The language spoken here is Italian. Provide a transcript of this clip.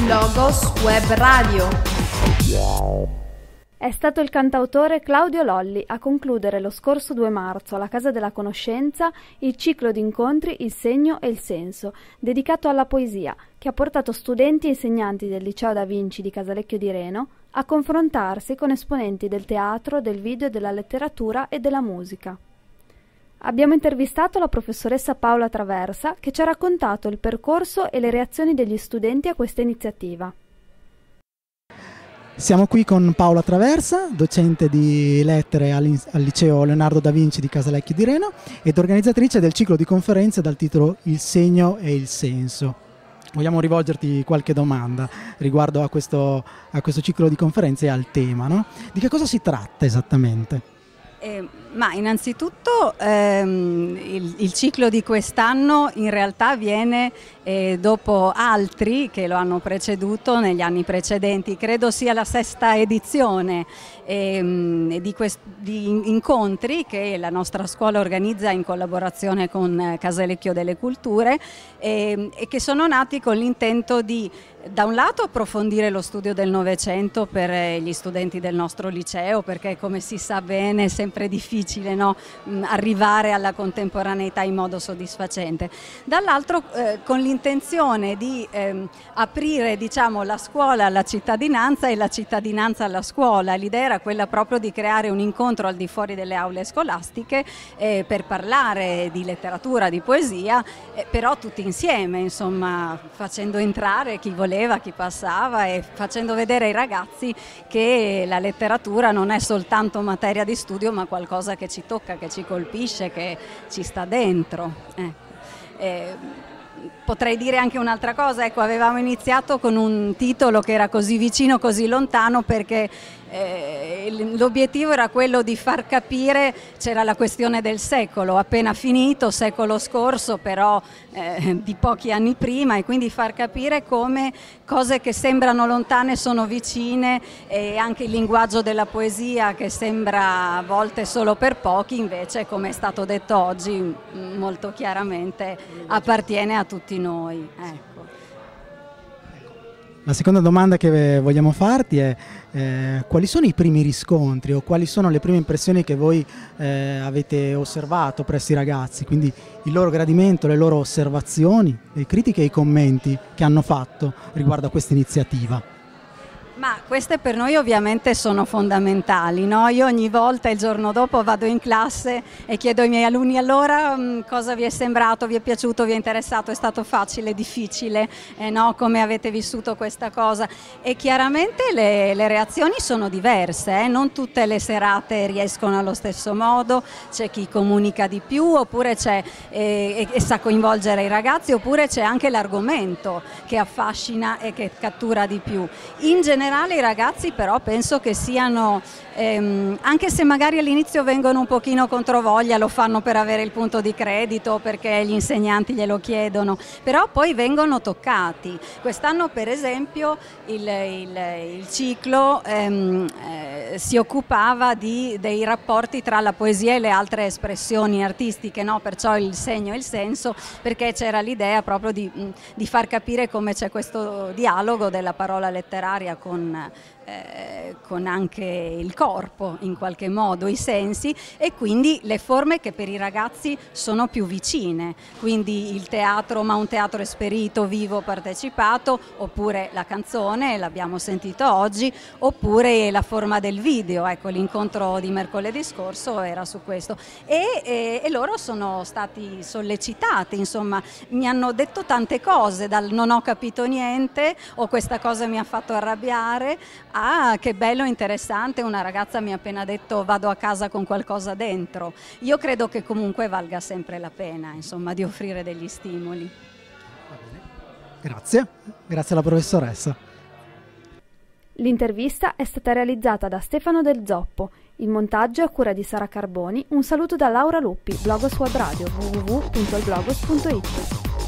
Logos Web Radio. È stato il cantautore Claudio Lolli a concludere lo scorso 2 marzo alla Casa della Conoscenza il ciclo di incontri Il segno e il senso, dedicato alla poesia, che ha portato studenti e insegnanti del Liceo Da Vinci di Casalecchio di Reno a confrontarsi con esponenti del teatro, del video, della letteratura e della musica. Abbiamo intervistato la professoressa Paola Traversa, che ci ha raccontato il percorso e le reazioni degli studenti a questa iniziativa. Siamo qui con Paola Traversa, docente di lettere al Liceo Leonardo Da Vinci di Casalecchio di Reno ed organizzatrice del ciclo di conferenze dal titolo Il segno e il senso. Vogliamo rivolgerti qualche domanda riguardo a questo ciclo di conferenze e al tema, no? Di che cosa si tratta esattamente? Ma innanzitutto il ciclo di quest'anno in realtà avviene dopo altri che lo hanno preceduto negli anni precedenti. Credo sia la 6ª edizione di incontri che la nostra scuola organizza in collaborazione con Casalecchio delle Culture e che sono nati con l'intento di, da un lato, approfondire lo studio del Novecento per gli studenti del nostro liceo, perché come si sa bene è sempre difficile, no? Arrivare alla contemporaneità in modo soddisfacente. Dall'altro con l'intenzione di aprire, diciamo, la scuola alla cittadinanza e la cittadinanza alla scuola. L'idea era quella proprio di creare un incontro al di fuori delle aule scolastiche per parlare di letteratura, di poesia, però tutti insieme, insomma, facendo entrare chi voleva, chi passava e facendo vedere ai ragazzi che la letteratura non è soltanto materia di studio ma qualcosa che ci tocca, che ci colpisce, che ci sta dentro. Potrei dire anche un'altra cosa, ecco, avevamo iniziato con un titolo che era così vicino, così lontano, perché l'obiettivo era quello di far capire, c'era la questione del secolo appena finito, secolo scorso però di pochi anni prima, e quindi far capire come cose che sembrano lontane sono vicine, e anche il linguaggio della poesia che sembra a volte solo per pochi, invece, come è stato detto oggi, molto chiaramente appartiene a tutti noi. Ecco. La seconda domanda che vogliamo farti è quali sono i primi riscontri o quali sono le prime impressioni che voi avete osservato presso i ragazzi, quindi il loro gradimento, le loro osservazioni, le critiche e i commenti che hanno fatto riguardo a questa iniziativa. Ma queste per noi ovviamente sono fondamentali, no? Io ogni volta il giorno dopo vado in classe e chiedo ai miei alunni: allora cosa vi è sembrato, vi è piaciuto, vi è interessato, è stato facile, difficile, no? Come avete vissuto questa cosa? E chiaramente le reazioni sono diverse, non tutte le serate riescono allo stesso modo, c'è chi comunica di più, oppure c'è e sa coinvolgere i ragazzi, oppure c'è anche l'argomento che affascina e che cattura di più. In generale i ragazzi però penso che siano, anche se magari all'inizio vengono un pochino controvoglia, lo fanno per avere il punto di credito, perché gli insegnanti glielo chiedono, però poi vengono toccati. Quest'anno per esempio il ciclo si occupava dei rapporti tra la poesia e le altre espressioni artistiche, no? Perciò il segno e il senso, perché c'era l'idea proprio di far capire come c'è questo dialogo della parola letteraria con anche il corpo, in qualche modo, i sensi, e quindi le forme che per i ragazzi sono più vicine, quindi il teatro, ma un teatro esperito, vivo, partecipato, oppure la canzone, l'abbiamo sentito oggi, oppure la forma del video. Ecco, l'incontro di mercoledì scorso era su questo, e loro sono stati sollecitati, insomma, mi hanno detto tante cose, dal non ho capito niente o questa cosa mi ha fatto arrabbiare, ah, che bello, interessante, una ragazza mi ha appena detto vado a casa con qualcosa dentro. Io credo che comunque valga sempre la pena, insomma, di offrire degli stimoli. Va bene. Grazie alla professoressa. L'intervista è stata realizzata da Stefano Del Zoppo, il montaggio è a cura di Sara Carboni. Un saluto da Laura Luppi, Blogos Web Radio, www.ilblogos.it.